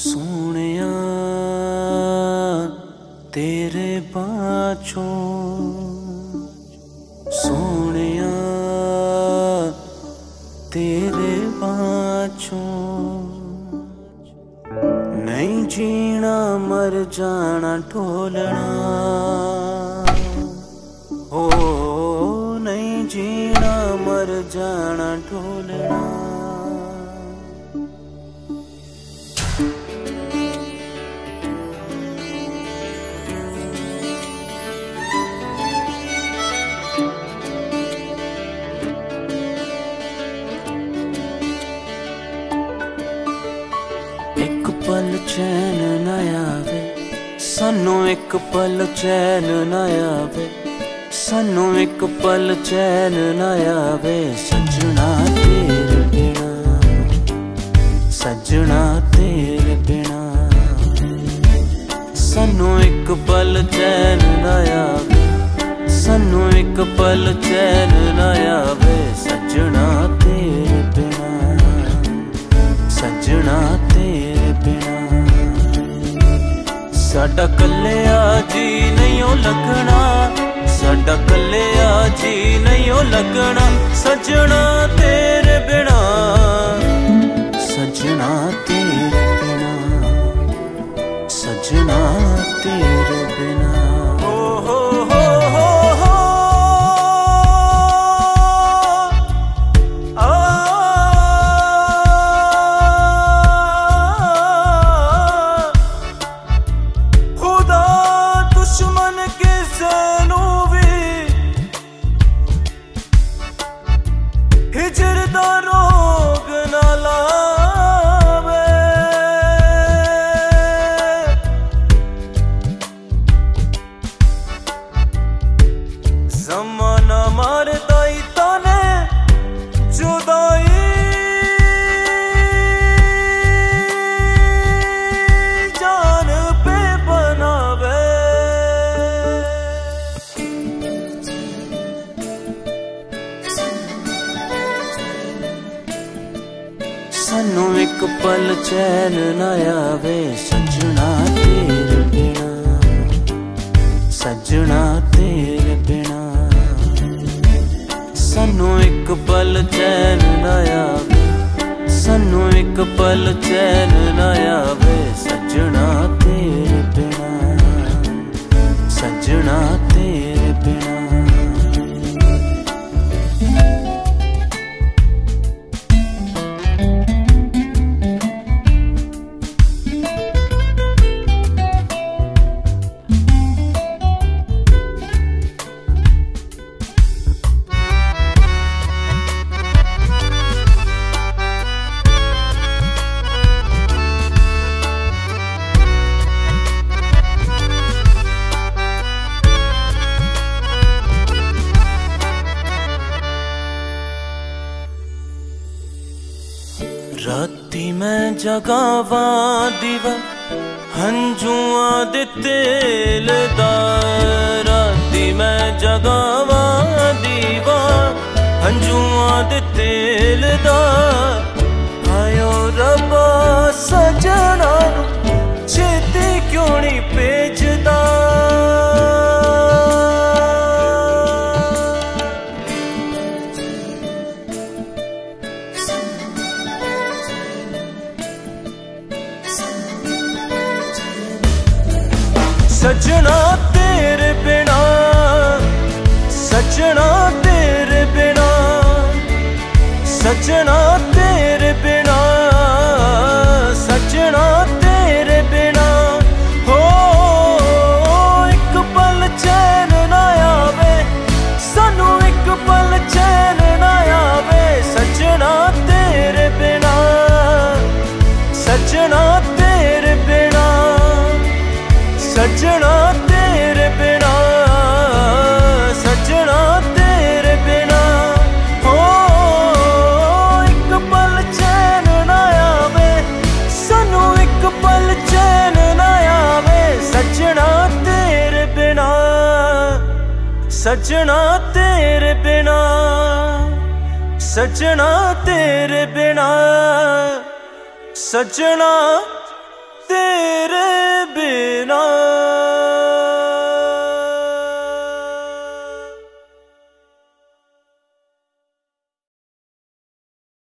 सोनिया तेरे बाँचों, सोनिया तेरे बाँचों, नहीं जीना मर जाना ढोलना, ओ नहीं जीना मर जाना ढोलना। एक पल चैन न आवे सानू, एक पल चैन न आवे सानू, एक पल चैन न आवे सजना तेरे बिना, सजना तेरे बिना। सानू एक पल चैन न आवे, सानू एक पल चैन न आवे सजना तेरे बिना, सजना तेरे बिना। साडा कल्लिया जी नहीं ओ लगना, साडा कल्लिया जी नहीं ओ लगना सजना तेरे बिना, सजना तेरे बिना, सजना तेरे बिना। ज़माना मारदा ही ताने जुदाई, जान पे बनावे। सानू एक पल चैन न आवे सजना तेरे बिना, सजना तेरे बिना। सानू एक पल चैन न आवे, सानू एक पल चैन न आवे सजना तेरे बिना, सजना तेरे बिना। राती मैं जगावा दीवा हंजुआ दे तेल दा, राती मैं जगावा दीवा हंजुआ दे तेल दा। आयो रब्बा सजना छेती क्यों नहीं भेजदा, सजना तेरे बिना, सजना तेरे बिना, सजना तेरे बिना, सजना तेरे बिना। हो एक पल चैन न आवे सानू, एक पल चैन न आवे सजना तेरे बिना, सजना तेरे बिना, सजना तेरे बिना, सजना तेरे बिना। हो एक पल चैन न आवे सानू, एक पल चैन न आवे सजना तेरे बिना, सजना तेरे बिना, सजना तेरे बिना, सजना तेरे बिना